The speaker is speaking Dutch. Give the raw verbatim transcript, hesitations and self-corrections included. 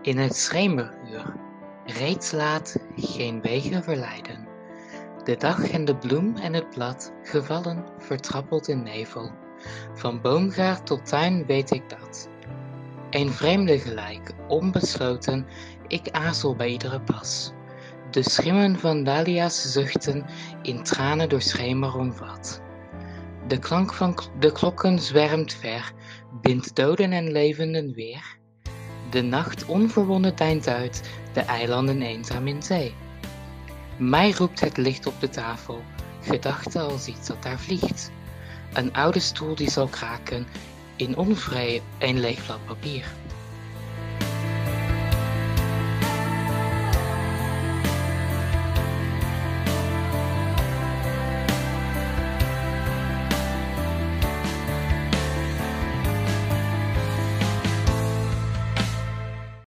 In het schemeruur, reeds laat, geen wegen verleiden. De dag en de bloem en het blad, gevallen, vertrappeld in nevel. Van boomgaard tot tuin weet ik dat. Een vreemde gelijk, onbesloten, ik aarzel bij iedere pas. De schimmen van dahlia's zuchten, in tranen door schemer omvat. De klank van de klokken zwermt ver, bindt doden en levenden weer. De nacht onverwonnen deint uit, de eilanden eenzaam in zee. Mij roept het licht op de tafel, gedachte als iets dat daar vliegt. Een oude stoel die zal kraken, in onvrij een leeg blad papier.